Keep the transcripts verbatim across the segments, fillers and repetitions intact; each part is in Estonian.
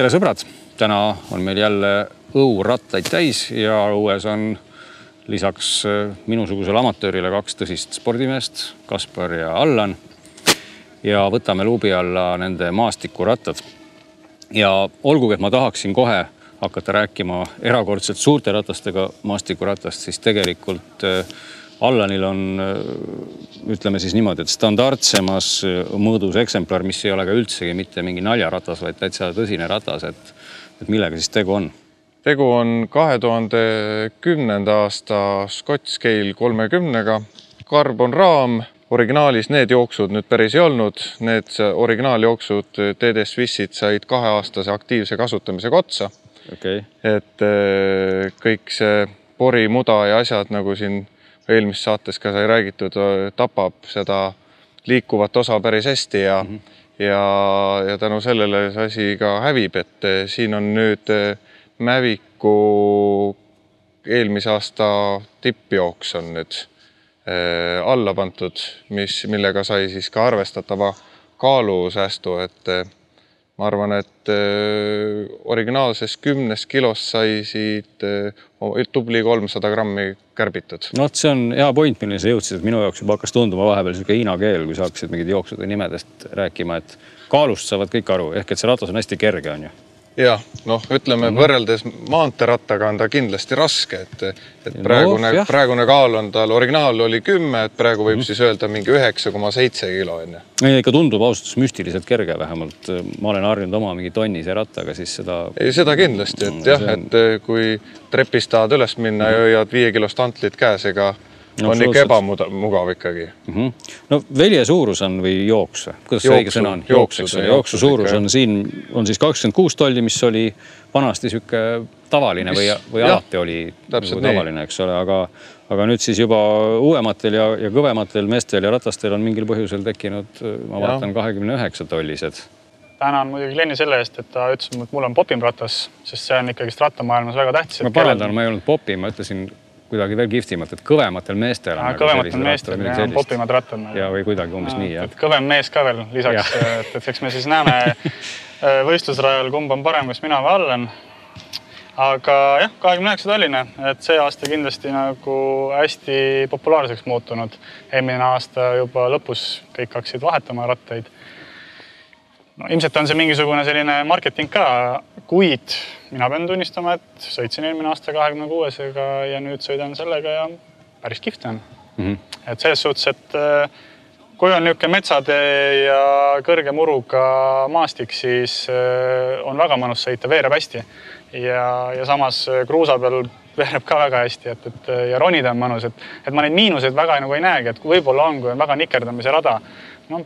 Tere sõbrad! Täna on meil jälle õurattaid täis ja õues on lisaks minusugusele amatöörile kaks tõsist spordimeest, Kaspar ja Allan. Ja võtame luubi alla nende maastikurattad. Ja olgugi, et ma tahaksin kohe hakata rääkima erakordselt suurte ratastega maastikuratast, siis tegelikult Allanil on, ütleme siis niimoodi, et standardsemas mõõdus eksemplar, mis ei ole ka üldsegi mitte mingi naljaratas, vaid täitsa tõsine ratas, et, et millega siis tegu on? Tegu on kahe tuhande kümnenda aasta Scott Scale kolmekümnega. Carbon raam, originaalis need jooksud nüüd päris ei olnud. Need originaaljooksud T D Swissid said kaheaastase aktiivse kasutamisega otsa. Okay. Et kõik see pori, muda ja asjad, nagu siin eelmis saates ka sai räägitud, tapab seda liikuvat osa päris hästi ja, mm -hmm. ja, ja tänu sellele see asi ka hävib, et siin on nüüd Mavicu eelmise aasta tippjooks on nüüd äh, alla pantud, mis, millega sai siis ka arvestatava kaalusäästu, et ma arvan, et äh, originaalses kümnes kilos sai siit äh, tubli kolmsada grammi kärbitud. No, see on hea point, milline sa jõudsid, et minu jaoks juba hakkas tunduma vahepeal selline Hiina keel, kui sa hakkasid mingid jooksude nimedest rääkima, et kaalust saavad kõik aru, ehk et see ratas on hästi kerge, on ju? Jah, noh, ütleme, võrreldes maanterattaga on ta kindlasti raske, et, et praegune, no, praegune kaal on tal, originaal oli kümme, et praegu võib mm. siis öelda mingi üheksa koma seitse kilo enne. Ei, ikka tundub austus müstiliselt kerge vähemalt. Ma olen harjunud oma mingi tonnise rattaga, siis seda... Ei, seda kindlasti, et jah, on... et kui trepist tahad üles minna ja hoiad viie kilost antlit käes, ega no, on ikka ebamugav ikkagi. Mm -hmm. No velje suurus on või jooks? Kuidas see õige sõna on? Jooks, jooksu suurus on siin, on siis kakskümmend kuus tolli, mis oli vanasti süke tavaline mis, või, või jah, alati oli nagu tavaline, eks ole, aga, aga nüüd siis juba uuematel ja, ja kõvematel meestel ja ratastel on mingil põhjusel tekkinud, ma vaatan, kahekümne üheksa tollised. Tänan muidugi Lenni selle eest, et ta ütles, et mul on popim ratas, sest see on ikkagi rattamaailmas väga tähtis. Ma parandan, ma ei olnud popim, ma ütlesin kuidagi veel kihvtimalt, et kõvematel meestel on. Kõvematel meestel ja popimad rattad. Ja või kuidagi umbes nii, jah. Kõvem mees ka veel lisaks, et, et eks me siis näeme võistlusrajal, kumb on parem, kas mina või Allan. Aga jah, kahekümne üheksa tolline, et see aasta kindlasti nagu hästi populaarseks muutunud. Eelmine aasta juba lõpus kõik hakkasid vahetama rattaid. No, ilmselt on see mingisugune selline marketing ka, kuid mina pean tunnistama, et sõitsin eelmine aasta kahekümne kuuesega ja nüüd sõidan sellega ja päris kihvt on. Mm -hmm. Et selles suhtes, et kui on niisugune metsade ja kõrge muruga maastik, siis on väga mõnus sõita, veereb hästi. Ja, ja samas kruusa peal veereb ka väga hästi, et, et, ja ronida on mõnus. Et, et ma neid miinuseid väga nagu ei näegi, et võib-olla on, kui on väga nikerdamise rada. No,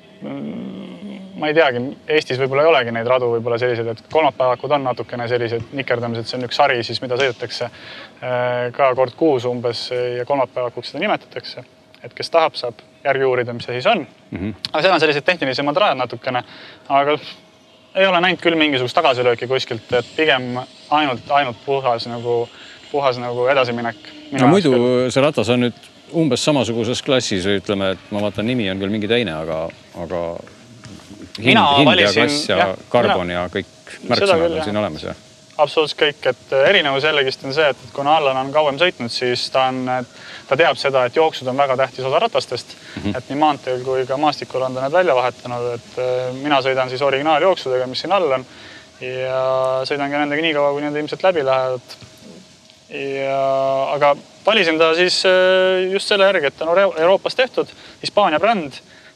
ma ei teagi, Eestis võib-olla ei olegi neid radu võib-olla sellised, et kolmapäevakud on natukene sellised nikerdamised, see on üks sari siis, mida sõidetakse ka kord kuus umbes ja kolmapäevakuks seda nimetatakse. Et kes tahab, saab järgi uurida, mis see siis on. Mm -hmm. Aga seal on sellised tehnilisemad rajad natukene, aga ei ole näinud küll mingisugust tagasilööki kuskilt, et pigem ainult, ainult puhas nagu, puhas nagu edasiminek. No muidu küll. See ratas on nüüd umbes samasuguses klassis, ütleme, et ma vaatan, nimi on küll mingi teine, aga, aga hind, hind ja klass ja, ja karbon mina, ja kõik märksõnad on siin olemas. Ja. Absoluutselt kõik, et erinevus jällegist on see, et kuna Allan on kauem sõitnud, siis ta, on, ta teab seda, et jooksud on väga tähtis osa ratastest, mm -hmm. et nii maanteel kui ka maastikul on ta need välja vahetanud, et mina sõidan siis originaaljooksudega, mis siin all on ja sõidan ka nendega nii kaua, kui nende ilmselt läbi lähevad. Ja, aga valisin ta siis just selle järgi, et ta on Euroopas tehtud, Hispaania bränd.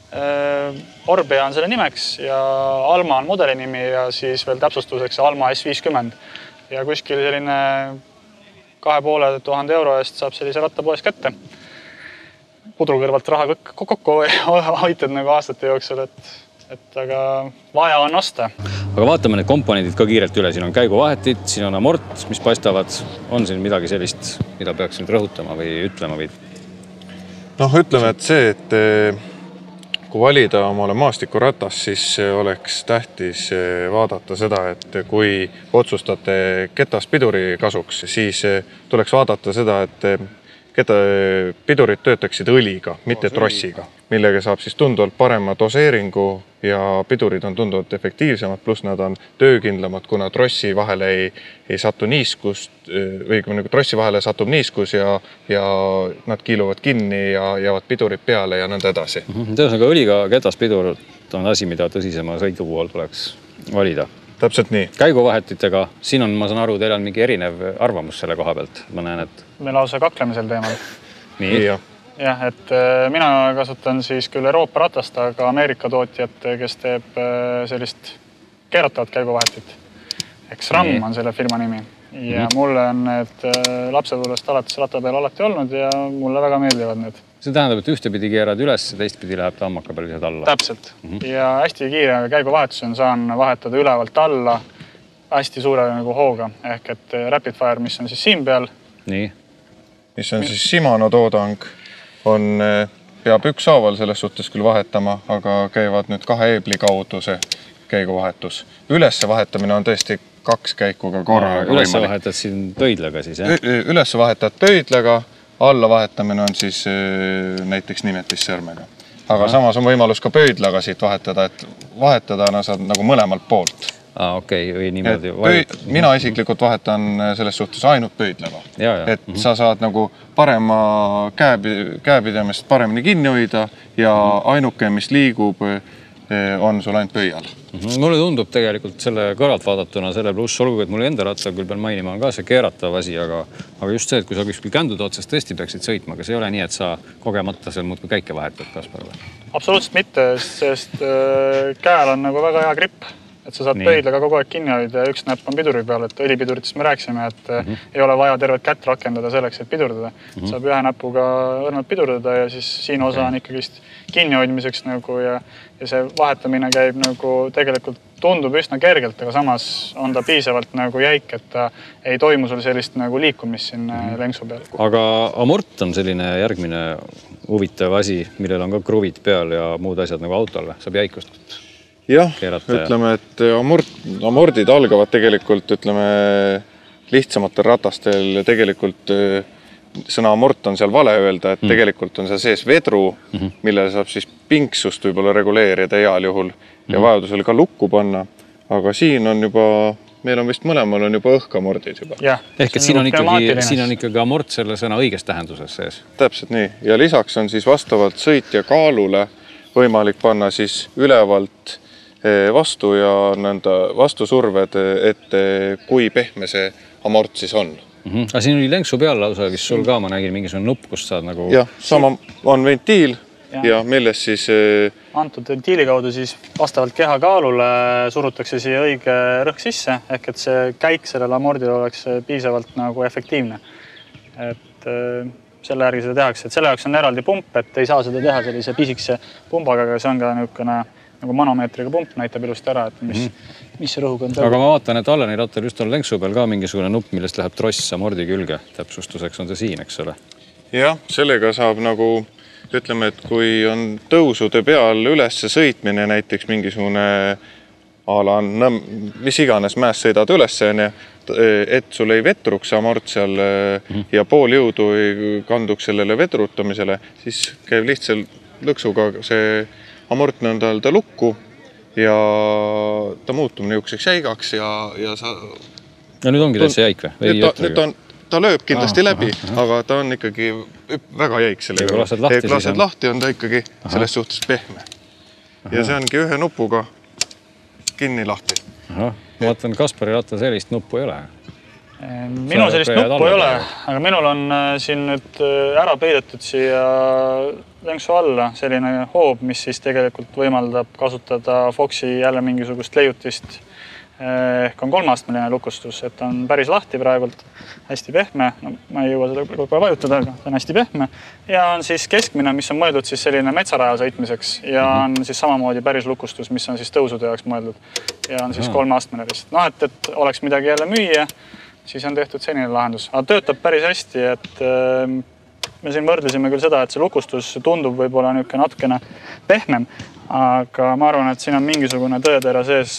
Orbea on selle nimeks ja Alma on mudeli nimi ja siis veel täpsustuseks Alma S viiskümmend. Ja kuskil selline kahe poole tuhande euro eest saab sellise rattapoes kätte. Pudru kõrvalt raha kokku hoitud nagu aastate jooksul, et, et aga vaja on osta. Aga vaatame need komponendid ka kiirelt üle. Siin on käiguvahetid, siin on amort, mis paistavad. On siin midagi sellist, mida peaks nüüd rõhutama või ütlema? Või? Noh, ütleme, et see, et kui valida omale maastikuratas, siis oleks tähtis vaadata seda, et kui otsustate ketaspiduri kasuks, siis tuleks vaadata seda, et keda pidurid töötaksid õliga, mitte trossiga, millega saab siis tunduvalt parema doseeringu ja pidurid on tunduvalt efektiivsemad, pluss nad on töökindlamad, kuna trossi vahele ei, ei satu niiskust või kui nagu trossi vahele satub niiskus ja, ja nad kiiluvad kinni ja jäävad pidurid peale ja nõnda edasi. Tõusega õliga kedaspidur on asi, mida tõsisema sõidu puhul tuleks valida. Täpselt nii. Käiguvahetitega, siin on, ma saan aru, teil on mingi erinev arvamus selle koha pealt. Ma näen, et... Me lausa kaklemisel teemal. Nii? Ja. Jah, et mina kasutan siis küll Euroopa ratast, aga Ameerika tootjat, kes teeb sellist keeratavat käiguvahetit. Eks RAM on selle firma nimi. Ja mm-hmm. mulle on need lapsepõlvest alates ratta peal alati olnud ja mulle väga meeldivad need. See tähendab, et ühtepidi keerad üles ja teistpidi läheb ta hammaka peal lihtsalt alla. Täpselt. Mm-hmm. Ja hästi kiire käiguvahetus on saan vahetada ülevalt alla hästi suure nagu hooga. Ehk et Rapid Fire, mis on siis siin peal. Nii. Mis on siis Shimano toodang, on, peab ükshaaval selles suhtes küll vahetama, aga käivad nüüd kahe eebli kaudu see käiguvahetus. Ülesse vahetamine on tõesti kaks käikuga korraga võimalik. Ülesse vahetad siin pöidlaga siis, jah? Ülesse vahetad pöidlaga, alla vahetamine on siis näiteks nimetissõrmega. Aga Aha. samas on võimalus ka pöidlaga siit vahetada, et vahetada na saad nagu mõlemalt poolt. Ah, okei, okay. või niimoodi. Pöid, mina isiklikult vahetan selles suhtes ainult pöidlaga. Ja, ja. Et mm-hmm. sa saad nagu parema käepidemist paremini kinni hoida ja mm-hmm. ainuke, mis liigub, on sul ainult pöial. Mm-hmm. Mulle tundub tegelikult selle kõrvalt vaadatuna selle pluss, olgu, et mulle enda rattal küll pean mainima on ka see keeratav asi, aga, aga just see, et kui sa kuskil kändude otsast tõesti peaksid sõitma, aga see ei ole nii, et sa kogemata seal muudkui käike vahetad Kasparle? Absoluutselt mitte, sest äh, käel on nagu väga hea gripp. Et sa saad pöidlaga kogu aeg kinni hoida ja üks näpp on piduri peal, et õlipiduritest me rääksime, et mm-hmm. ei ole vaja tervet kätt rakendada selleks, et pidurdada. Mm-hmm. Saab ühe näpuga õrnalt pidurdada ja siis siin osa on ikkagist kinnihoidmiseks nagu ja, ja see vahetamine käib nagu tegelikult tundub üsna kergelt, aga samas on ta piisavalt nagu jäik, et ta ei toimu sul sellist nagu liikumist siin mm-hmm. lenksu peal. Aga amort on selline järgmine huvitav asi, millel on ka kruvid peal ja muud asjad nagu autole. Saab jäikust jah, ütleme, et amort, amordid algavad tegelikult, ütleme, lihtsamatel ratastel tegelikult sõna amort on seal vale öelda, et mm. tegelikult on seal sees vedru, mm-hmm. mille saab siis pinksust võib-olla reguleerida heal juhul ja mm. vajadusel ka lukku panna. Aga siin on juba, meil on vist mõlemal on juba õhkamordid juba. Ja, ehk et siin on, ikkagi, siin on ikkagi amort selle sõna õiges tähenduses sees. Täpselt nii. Ja lisaks on siis vastavalt sõitja kaalule võimalik panna siis ülevalt vastu ja nõnda vastusurved, et kui pehme see amort siis on. Mm-hmm. Aga siin oli lenksu peal lausa, kes sul ka, ma nägin mingisugune nupp, kust saad nagu... Jah, sama on ventiil ja, ja milles siis... Antud ventiili kaudu siis vastavalt keha kaalule surutakse siia õige rõhk sisse, ehk et see käik sellel amordil oleks piisavalt nagu efektiivne. Et selle järgi seda tehakse, et selle jaoks on eraldi pump, et ei saa seda teha sellise pisikse pumbaga, aga see on ka niisugune nagu manomeetriga pump näitab ilusti ära, et mis, mm-hmm. mis see rõhuga on tõu. Aga ma vaatan, et Allani rattal just on lenksu peal ka mingisugune nupp, millest läheb tross amordi külge. Täpsustuseks on see siin, eks ole? Jah, sellega saab nagu, ütleme, et kui on tõusude peal ülesse sõitmine, näiteks mingisugune ala on, mis iganes mäes sõidad ülesse, et sul ei vetruks amort seal mm-hmm. ja pool jõudu ei kanduks sellele vetrutamisele, siis käib lihtsalt lõksuga see amort nõnda öelda lukku ja ta muutub niisuguseks jäigaks ja, ja sa... Ja nüüd ongi täitsa jäik või? Nüüd ta, nüüd ta, on, ta lööb kindlasti aha, läbi, aha, aha. aga ta on ikkagi väga jäik sellega. Kui lased lahti, kui lased on... lahti, on ta ikkagi aha. selles suhtes pehme. Aha. Ja see ongi ühe nupuga kinni lahti. Aha. Ma vaatan, Kaspari rattal sellist nuppu ei ole. Minul sellist nuppu ei ole, aga minul on siin nüüd ära peidetud siia lenksu alla selline hoob, mis siis tegelikult võimaldab kasutada Foxi jälle mingisugust leiutist. Ehk on kolmastmeline lukustus, et on päris lahti praegult, hästi pehme. No, ma ei jõua seda kogu vajutada, aga ta on hästi pehme. Ja on siis keskmine, mis on mõeldud siis selline metsaraja sõitmiseks ja on siis samamoodi päris lukustus, mis on siis tõusude jaoks mõeldud. Ja on siis kolmastmene lihtsalt. No, et, et oleks midagi jälle müüa, siis on tehtud selline lahendus. Aga töötab päris hästi, et me siin võrdlesime küll seda, et see lukustus tundub võib-olla natukene pehmem, aga ma arvan, et siin on mingisugune tõetera sees,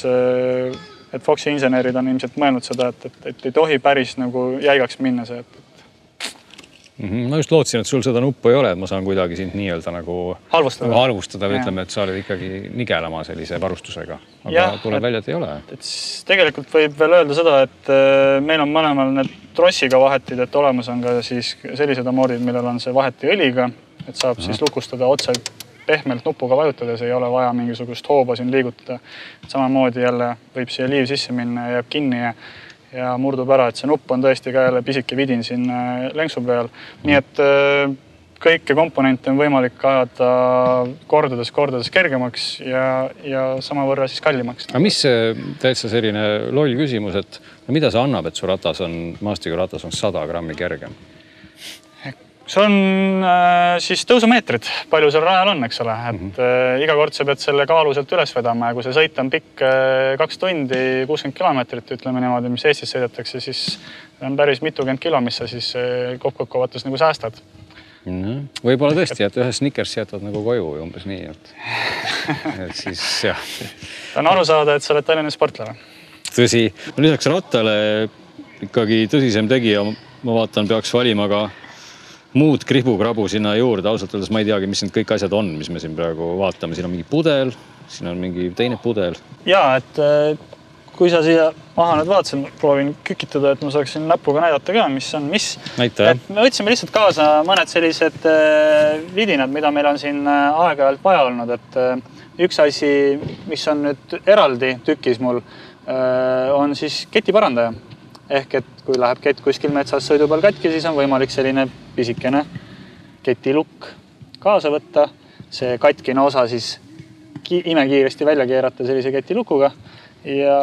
et Foxi insenerid on ilmselt mõelnud seda, et, et, et ei tohi päris nagu jäigaks minna see. Et... Ma just lootsin, et sul seda nuppu ei ole, et ma saan kuidagi sind nii-öelda nagu halvustada, halvustada või ütleme, et sa oled ikkagi nigelama sellise varustusega. Aga ja, tuleb et, välja, et ei ole. Et tegelikult võib veel öelda seda, et meil on mõlemal need trossiga vahetid, et olemas on ka siis sellised amoodid, millel on see vaheti õliga, et saab Aha. siis lukustada otse pehmelt nupuga vajutades, ei ole vaja mingisugust hooba siin liigutada. Samamoodi jälle võib siia liiv sisse minna ja jääb kinni ja ja murdub ära, et see nupp on tõesti ka jälle pisike vidin siin lenksu peal. Nii et kõike komponente on võimalik ajada kordades, kordades kergemaks ja, ja samavõrra siis kallimaks. Aga mis see täitsa selline loll küsimus, et no mida see annab, et su ratas on, maastikuratas on sada grammi kergem? See on äh, siis tõusumeetrid, palju seal rajal on, eks ole, et mm -hmm. äh, iga kord sa pead selle kaalu sealt üles vedama ja kui see sõit on pikk äh, kaks tundi, kuuskümmend kilomeetrit, ütleme niimoodi, mis Eestis sõidetakse, siis on päris mitukümmend kilo, mis sa siis äh, kokkuvattes nagu säästad. Mm -hmm. Võib-olla tõesti, et ühe Snickers jätad nagu koju umbes nii, et, et siis jah. On aru saada, et sa oled Tallinna sportlane. Tõsi, lisaks rattale ikkagi tõsisem tegija, ma vaatan, peaks valima ka muud kribu-krabu sinna juurde. Ausalt öeldes ma ei teagi, mis need kõik asjad on, mis me siin praegu vaatame. Siin on mingi pudel, siin on mingi teine pudel. Jaa, et kui sa siia maha nüüd vaatasid, proovin kükitada, et ma saaksin näpuga näidata ka, mis on mis. Näita, et me võtsime lihtsalt kaasa mõned sellised vidinad, mida meil on siin aeg-ajalt vaja olnud. Et üks asi, mis on nüüd eraldi tükis mul, on siis ketiparandaja. Ehk et kui läheb kett kuskil metsas sõidu peal katki, siis on võimalik selline pisikene ketilukk kaasa võtta. See katkine osa siis imekiiresti välja keerata sellise ketilukuga ja,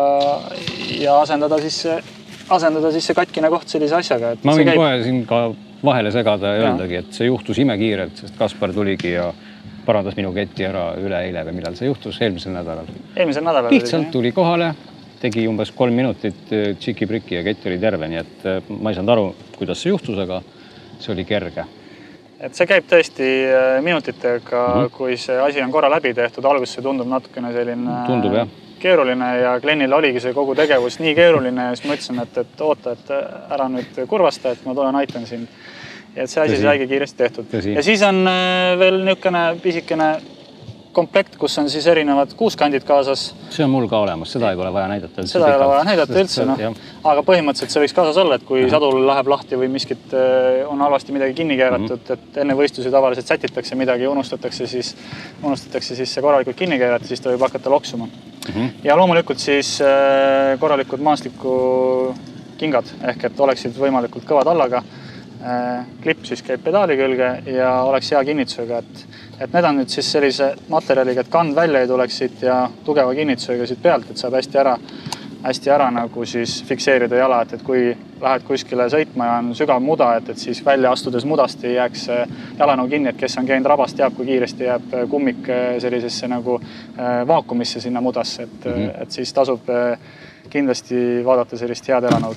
ja asendada, siis, asendada siis see katkine koht sellise asjaga. Et ma võin käib... kohe siin ka vahele segada ja öeldagi, et see juhtus imekiirelt, sest Kaspar tuligi ja parandas minu ketti ära üle eile või millal see juhtus eelmisel nädalal. Eelmisel nädalal. Lihtsalt tuli kohale. Tegi umbes kolm minutit tšiki-priki ja kett oli terve, nii et ma ei saanud aru, kuidas see juhtus, aga see oli kerge. Et see käib tõesti minutitega, mm -hmm. kui see asi on korra läbi tehtud. Alguses see tundub natukene selline tundub, jah. keeruline ja Glennil oligi see kogu tegevus nii keeruline ja siis ma ütlesin, et, et oota, et ära nüüd kurvasta, et ma tulen aitan sind. Ja et see asi saigi kiiresti tehtud. Tõsi. Ja siis on veel niisugune pisikene komplekt, kus on siis erinevad kuuskandid kaasas. See on mul ka olemas, seda ei ole vaja näidata. Seda ei ole vaja näidata üldse, no. Aga põhimõtteliselt see võiks kaasas olla, et kui sadul läheb lahti või miskit on halvasti midagi kinni keeratud, mm -hmm. et enne võistlusi tavaliselt sätitakse midagi ja unustatakse siis, unustatakse siis see korralikult kinni keerata, siis ta võib hakata loksuma. Mm -hmm. Ja loomulikult siis korralikud maastiku kingad, ehk et oleksid võimalikult kõvad allaga. Klipp siis käib pedaali külge ja oleks hea kinnitusega, et Et need on nüüd siis sellise materjaliga, et kand välja ei tuleks siit ja tugeva kinnitusega siit pealt, et saab hästi ära, hästi ära nagu siis fikseerida jala, et, et kui lähed kuskile sõitma ja on sügav muda, et, et siis välja astudes mudast ei jääks jala nagu kinni, et kes on käinud rabast, teab, kui kiiresti jääb kummik sellisesse nagu vaakumisse sinna mudasse, et, mm -hmm. et siis tasub kindlasti vaadata sellist head elanõud.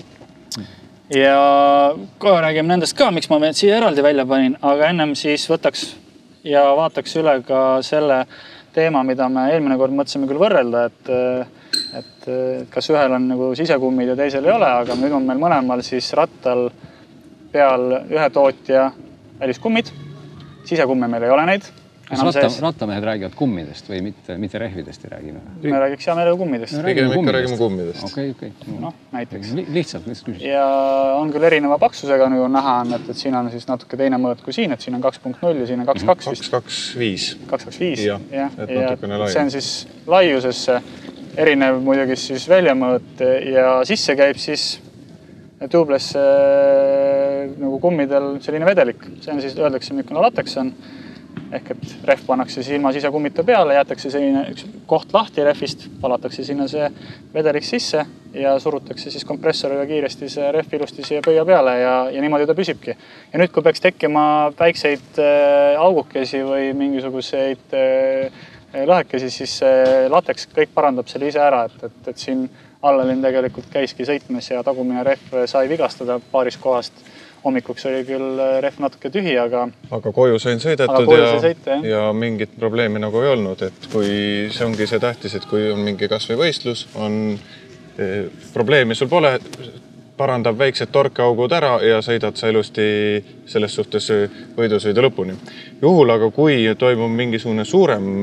Ja kohe räägime nendest ka, miks ma meid siia eraldi välja panin, aga ennem siis võtaks ja vaataks üle ka selle teema, mida me eelmine kord mõtlesime küll võrrelda, et, et kas ühel on nagu sisekummid ja teisel ei ole, aga nüüd on meil mõlemal siis rattal peal ühe tootja väliskummid. Sisekumme meil ei ole neid. Kas ratta, rattamehed räägivad kummidest või mitte, mitte rehvidest ei räägime? Me räägiks hea meelega kummidest. Pigem ikka räägime kummidest. Okei, okei. No, näiteks. Lihtsalt, lihtsalt küsimus. Ja on küll erineva paksusega nagu näha on, et, et siin on siis natuke teine mõõt kui siin, et siin on kaks punkt null ja siin on kaks kaks vist. kaks kaks viis. kaks kaks viis. Ja, ja, et natukene lai. See on siis laiusesse erinev muidugi siis väljamõõt ja sisse käib siis tubelesse nagu kummidel selline vedelik. See on siis, öeldakse, milline lateks on. Ehk et rehv pannakse siis ilma sisekummita peale, jätakse selline üks koht lahti rehvist, palatakse sinna see vedelik sisse ja surutakse siis kompressoriga kiiresti see rehv ilusti siia pöia peale ja, ja niimoodi ta püsibki. Ja nüüd, kui peaks tekkima väikseid äh, augukesi või mingisuguseid äh, lõhekesi, siis see lateks kõik parandab selle ise ära, et, et, et siin Allalinn tegelikult käiski sõitmes ja tagumine rehv sai vigastada paaris kohast. Hommikuks oli küll rehv natuke tühi, aga... Aga koju sain sõidetud koju ja, sõita, ja mingit probleemi nagu ei olnud. Et kui see ongi see tähtis, et kui on mingi kas või võistlus, on eh, probleemi sul pole, parandab väiksed torkeaugud ära ja sõidad sa ilusti selles suhtes võidusõidu lõpuni. Juhul aga kui toimub mingisugune suurem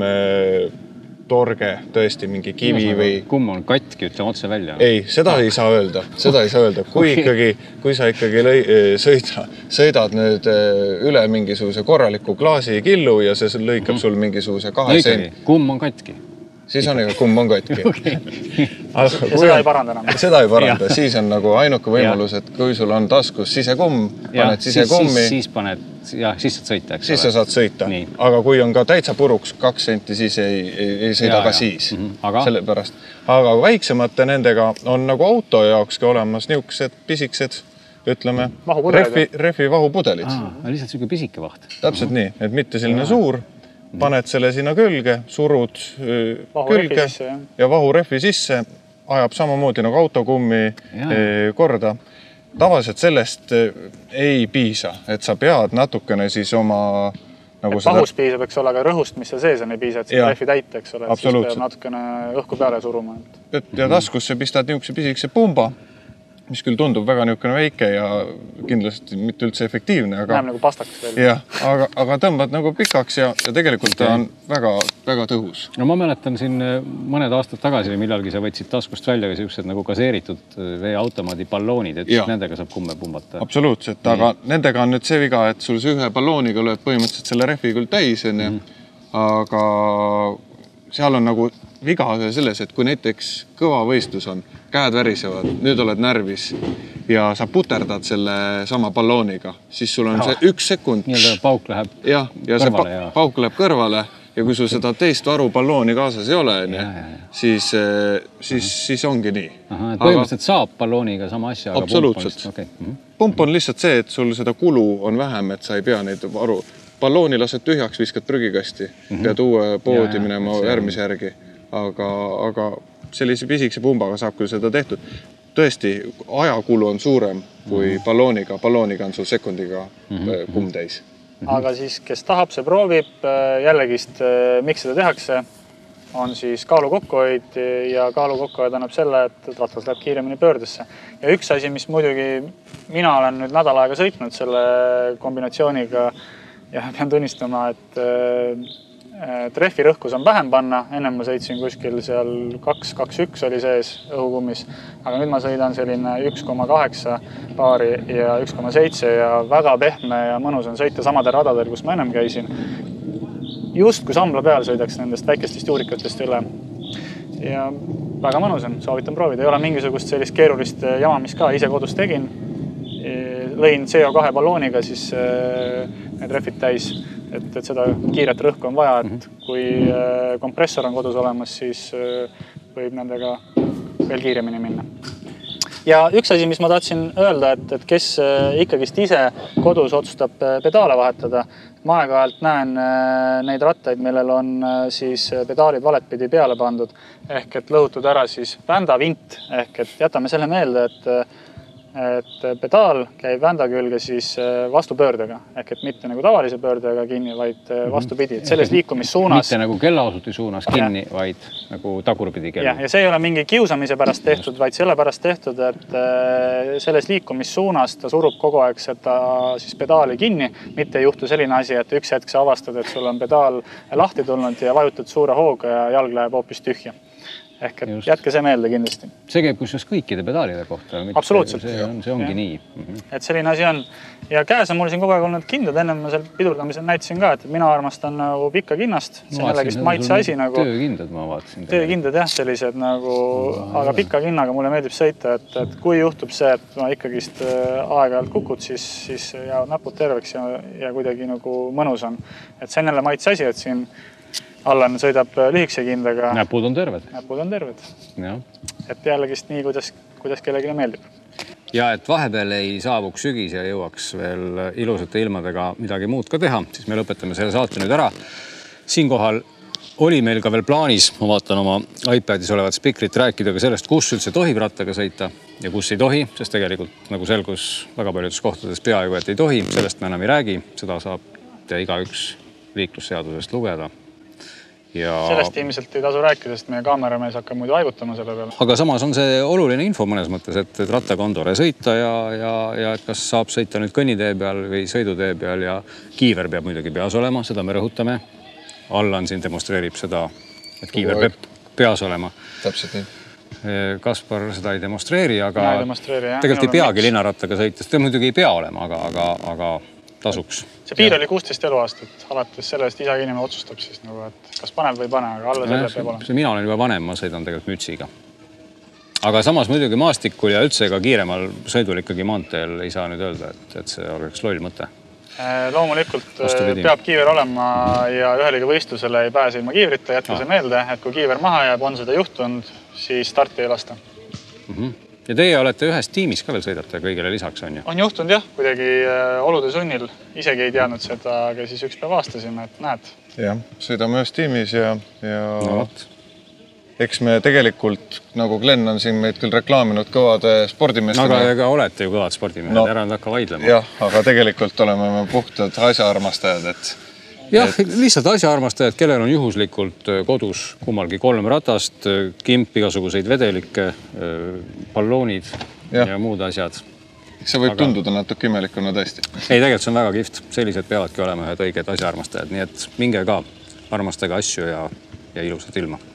torge, tõesti mingi kivi või... Kumm on katki, ütleme otse välja. Ei, seda ei saa öelda. Seda ei saa öelda. Kui, okay. ikkagi, kui sa ikkagi lõi, sõida, sõidad nüüd üle mingisuguse korraliku klaasi killu ja see lõikab sul mingisuguse kahe sent. Kumm on katki. Siis on ikka kumm on katki. Okay. ja seda ei paranda enam. Seda ei paranda. Siis on nagu ainuke võimalus, et kui sul on taskus sisekumm, paned sisekummi. Siis, siis paned, jah, siis saad sõita, eks siis ole. Sa saad sõita. Nii. Aga kui on ka täitsa puruks kaks senti, siis ei, ei, ei sõida ja, ka ja. Siis. Mm-hmm. Aga? Sellepärast. Aga väiksemate nendega on nagu auto jaokski olemas niisugused pisiksed, ütleme, refi, refi vahupudelid. Aa, lihtsalt selline pisike vaht. Täpselt mm-hmm. nii, et mitte selline ja. Suur. Paned selle sinna külge, surud vahu külge sisse, ja vahurefi sisse, ajab samamoodi nagu autokummi ja. Korda. Tavaliselt sellest ei piisa, et sa pead natukene siis oma... Nagu seda... Vahus piisab, eks ole, aga rõhust, mis see sees on, ei piisa, et seda refi täita, eks ole. Siis peab natukene õhku peale suruma. Ja taskusse pistad niisuguse pisikese pumba, mis küll tundub väga niisugune väike ja kindlasti mitte üldse efektiivne. Aga... Näem nagu pastaks veel. Jah, aga, aga tõmbad nagu pikaks ja, ja tegelikult ta on väga, väga tõhus. No ma mäletan siin mõned aastad tagasi, millalgi sa võtsid taskust välja või sellised nagu gaseeritud veeautomaadi balloonid, et nendega saab kumme pumbata. Absoluutselt, Nii. Aga nendega on nüüd see viga, et sul see ühe ballooniga lööb põhimõtteliselt selle refi küll täis, on, mm. aga seal on nagu viga selles, et kui näiteks kõva võistlus on, käed värisevad, nüüd oled närvis ja sa puterdad selle sama ballooniga, siis sul on no. See üks sekund. Nii-öelda pauk läheb ja, ja kõrvale. See pa ja... pauk läheb kõrvale ja kui sul seda teist varu ballooni kaasas ei ole, ja, ja, ja. Siis, siis, siis ongi nii. Aha, et põhimõtteliselt saab ballooniga sama asja. Absoluutselt. Pump on, okay. mm-hmm. Pump on lihtsalt see, et sul seda kulu on vähem, et sa ei pea neid varu. Ballooni lased tühjaks, viskad prügikasti, mm-hmm. pead uue poodi ja, minema ja, järgmise järgi. Aga, aga sellise pisikese pumbaga saab küll seda tehtud. Tõesti, ajakulu on suurem kui mm-hmm. ballooniga. Ballooniga on sul sekundiga mm-hmm. kumm täis. Mm-hmm. Aga siis, kes tahab, see proovib. Jällegist, miks seda tehakse, on siis kaalu kokkuhoid ja kaalu kokkuhoid annab selle, et rattas läheb kiiremini pöördesse. Ja üks asi, mis muidugi mina olen nüüd nädal aega sõitnud selle kombinatsiooniga ja pean tunnistama, et trefi rõhkus on vähem panna. Ennem ma sõitsin kuskil seal kaks kaks üks oli sees õhukummis, aga nüüd ma sõidan selline üks koma kaheksa paari ja üks koma seitse ja väga pehme ja mõnus on sõita samadel radadel, kus ma ennem käisin. Just kui sambla peal sõidaks nendest väikestest juurikatest üle. Ja väga mõnus on, soovitan proovida. Ei ole mingisugust sellist keerulist jama, mis ka ise kodus tegin. Lõin C O kahe ballooniga siis need refid täis. Et, et seda kiiret rõhku on vaja, et kui kompressor on kodus olemas, siis võib nendega veel kiiremini minna. Ja üks asi, mis ma tahtsin öelda, et, et kes ikkagist ise kodus otsustab pedaale vahetada, ma aeg-ajalt näen neid rattaid, millel on siis pedaalid valetpidi peale pandud, ehk et lõhutud ära siis vändavint, ehk et jätame selle meelde, et et pedaal käib vända külge siis vastupöördega, ehk et mitte nagu tavalise pöördega kinni, vaid vastupidi, et selles liikumissuunas. Mitte nagu kellaosuti suunas kinni, ja. Vaid nagu tagurpidi kellu. Ja, ja see ei ole mingi kiusamise pärast tehtud, vaid selle pärast tehtud, et selles liikumissuunas ta surub kogu aeg seda siis pedaali kinni, mitte ei juhtu selline asi, et üks hetk sa avastad, et sul on pedaal lahti tulnud ja vajutad suure hooga ja jalg läheb hoopis tühja. Ehk et Just. Jätke see meelde kindlasti. See käib kusjuures kõikide pedaalide kohta. Absoluutselt. See, on, see ongi ja. Nii. Mm-hmm. Et selline asi on. Ja käes on mul siin kogu aeg olnud kindad. Ennem ma seal pidurdamisel näitasin ka, et mina armastan nagu pikka kinnast. See on jällegi maitse asi nagu. Töökindad ma vaatasin. Töökindad jah, sellised nagu, no, aga pika kinnaga mulle meeldib sõita, et, et kui juhtub see, et ma ikkagist aeg-ajalt kukud, siis, siis jäävad näpud terveks ja, ja kuidagi nagu mõnus on. Et see on jälle maitse asi, et siin Allan sõidab lühikse kindaga. Näpud on terved. Näpud on terved. Ja. Et jällegi nii, kuidas, kuidas kellegile meeldib. Ja et vahepeal ei saabuks sügis ja jõuaks veel ilusate ilmadega midagi muud ka teha, siis me lõpetame selle saate nüüd ära. Siinkohal oli meil ka veel plaanis, ma vaatan oma iPadis olevat spikrit, rääkida ka sellest, kus üldse tohib rattaga sõita ja kus ei tohi, sest tegelikult nagu selgus väga paljudes kohtades peaaegu, et ei tohi. Sellest me enam ei räägi, seda saab te igaüks liiklusseadusest lugeda. Ja... Sellest ilmselt ei tasu rääkida, sest meie kaameramees hakkab muidu aibutama selle peale. Aga samas on see oluline info mõnes mõttes, et, et rattakondore sõita ja, ja, ja et kas saab sõita nüüd kõnnitee peal või sõidutee peal ja kiiver peab muidugi peas olema, seda me rõhutame. Allan siin demonstreerib seda, et kiiver peab peas olema. Täpselt nii. Kaspar seda ei demonstreeri, aga ei demonstreeri, tegelikult ei peagi linnarattaga sõita. Ta muidugi ei pea olema, aga, aga, aga tasuks. See piir oli kuusteist eluaastat, alates sellest isaga inimene otsustab siis, nagu, et kas paneb või pane, aga alla selle peab olema. Mina olen juba vanem, ma sõidan tegelikult mütsiga. Aga samas muidugi maastikul ja üldse ka kiiremal sõidul ikkagi maanteel ei saa nüüd öelda, et, et see oleks loll mõte. Loomulikult Vastupidi. Peab kiiver olema ja ühelegi võistlusele ei pääse ilma kiivrita, jätka see meelde, et kui kiiver maha jääb, on seda juhtunud, siis starti ei lasta. Mm-hmm. Ja teie olete ühes tiimis ka veel sõidate kõigile lisaks, on ju? On juhtunud jah, kuidagi olude sunnil. Isegi ei teadnud seda, aga siis üks päev vastasime, et näed. Jah, sõidame ühes tiimis ja, ja no, eks me tegelikult, nagu Glenn on siin meid küll reklaaminud kõvade spordimeestena. No, aga ega olete ju kõvad spordimehed, no, ära nüüd hakka vaidlema. Jah, aga tegelikult oleme me puhtad asjaarmastajad, et jah, lihtsalt asjaarmastajad, kellel on juhuslikult kodus kummalgi kolm ratast, kimp, igasuguseid vedelikke, balloonid ja, ja muud asjad. See võib Aga... tunduda natuke imelikuna tõesti. Ei, tegelikult see on väga kihvt. Sellised peavadki olema ühed õiged asjaarmastajad, nii et minge ka armastage asju ja, ja ilusat ilma.